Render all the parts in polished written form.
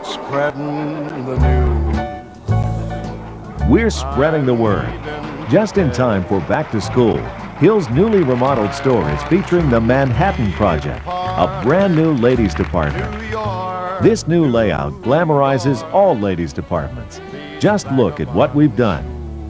spreading the news. We're spreading the word. Just in time for back to school, Hill's newly remodeled store is featuring the Manhattan Project, a brand new ladies department. This new layout glamorizes all ladies departments. Just look at what we've done.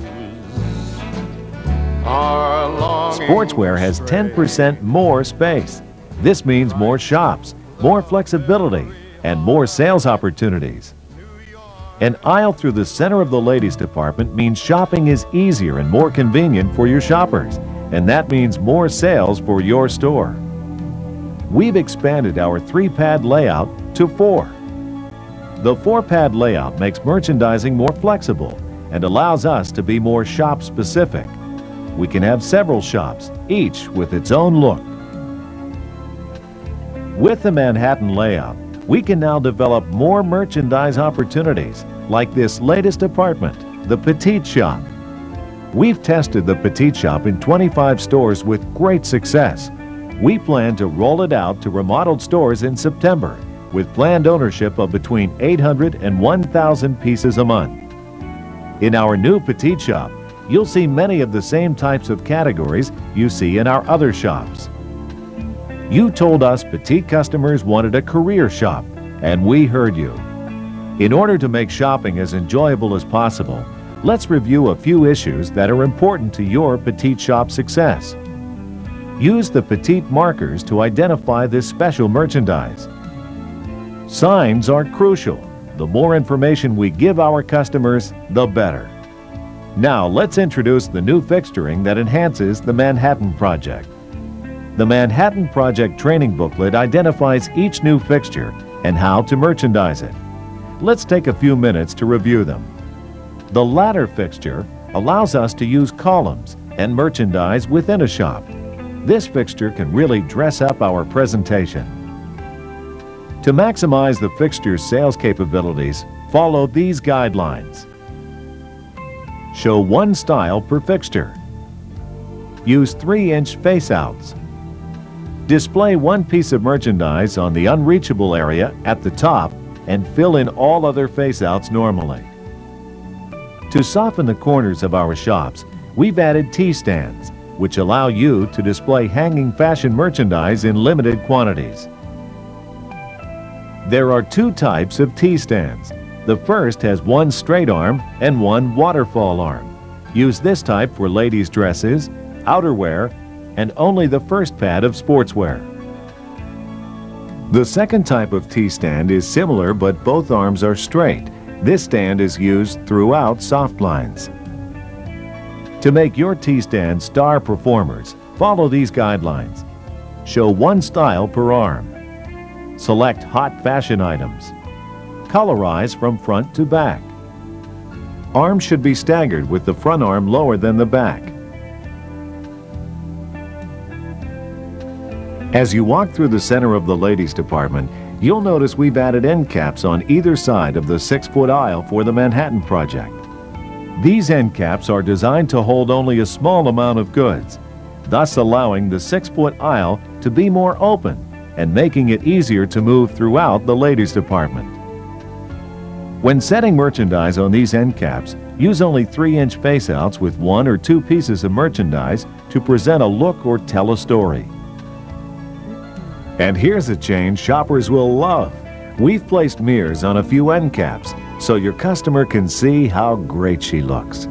Sportswear has 10% more space. This means more shops, more flexibility, and more sales opportunities. An aisle through the center of the ladies department means shopping is easier and more convenient for your shoppers, and that means more sales for your store. We've expanded our 3-pad layout to 4. The 4-pad layout makes merchandising more flexible and allows us to be more shop-specific. We can have several shops, each with its own look. With the Manhattan layout, we can now develop more merchandise opportunities, like this latest apartment, the Petite Shop. We've tested the Petite Shop in 25 stores with great success. We plan to roll it out to remodeled stores in September, with planned ownership of between 800 and 1,000 pieces a month. In our new Petite Shop, you'll see many of the same types of categories you see in our other shops. You told us petite customers wanted a career shop, and we heard you. In order to make shopping as enjoyable as possible, let's review a few issues that are important to your petite shop success. Use the petite markers to identify this special merchandise. Signs are crucial. The more information we give our customers, the better. Now let's introduce the new fixturing that enhances the Manhattan Project. The Manhattan Project training booklet identifies each new fixture and how to merchandise it. Let's take a few minutes to review them. The ladder fixture allows us to use columns and merchandise within a shop. This fixture can really dress up our presentation. To maximize the fixture's sales capabilities, follow these guidelines. Show one style per fixture. Use 3-inch face-outs. Display one piece of merchandise on the unreachable area at the top and fill in all other face-outs normally. To soften the corners of our shops, we've added T-stands, which allow you to display hanging fashion merchandise in limited quantities. There are 2 types of T-stands. The first has one straight arm and one waterfall arm. Use this type for ladies' dresses, outerwear, and only the first pad of sportswear. The second type of T-stand is similar, but both arms are straight. This stand is used throughout soft lines. To make your T-stand star performers, follow these guidelines. Show one style per arm. Select hot fashion items. Colorize from front to back. Arms should be staggered with the front arm lower than the back. As you walk through the center of the ladies department, you'll notice we've added end caps on either side of the 6-foot aisle for the Manhattan Project. These end caps are designed to hold only a small amount of goods, thus allowing the 6-foot aisle to be more open and making it easier to move throughout the ladies department. When setting merchandise on these end caps, use only 3-inch face-outs with 1 or 2 pieces of merchandise to present a look or tell a story. And here's a change shoppers will love. We've placed mirrors on a few end caps so your customer can see how great she looks.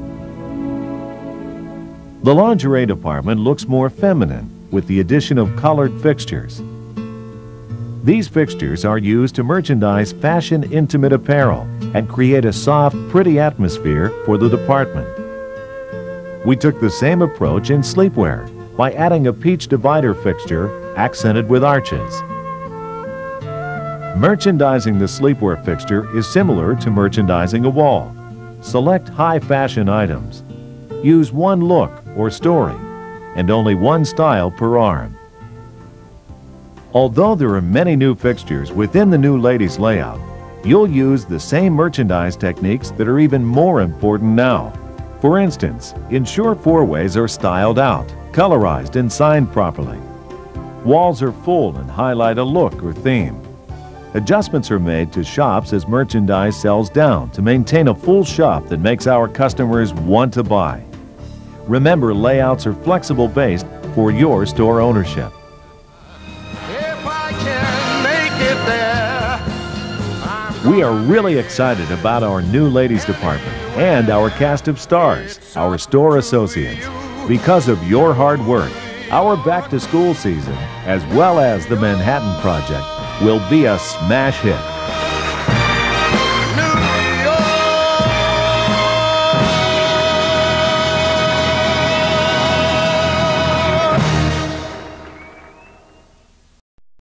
The lingerie department looks more feminine with the addition of colored fixtures. These fixtures are used to merchandise fashion intimate apparel and create a soft, pretty atmosphere for the department. We took the same approach in sleepwear by adding a peach divider fixture accented with arches. Merchandising the sleepwear fixture is similar to merchandising a wall. Select high fashion items. Use one look or story and only one style per arm. Although there are many new fixtures within the new ladies layout, you'll use the same merchandise techniques that are even more important now. For instance, ensure 4-ways are styled out, colorized and signed properly. Walls are full and highlight a look or theme. Adjustments are made to shops as merchandise sells down to maintain a full shop that makes our customers want to buy. Remember, layouts are flexible based for your store ownership. If I can make it there, We are really excited about our new ladies department and our cast of stars, our store associates. Because of your hard work, our back-to-school season, as well as the Manhattan Project, will be a smash hit.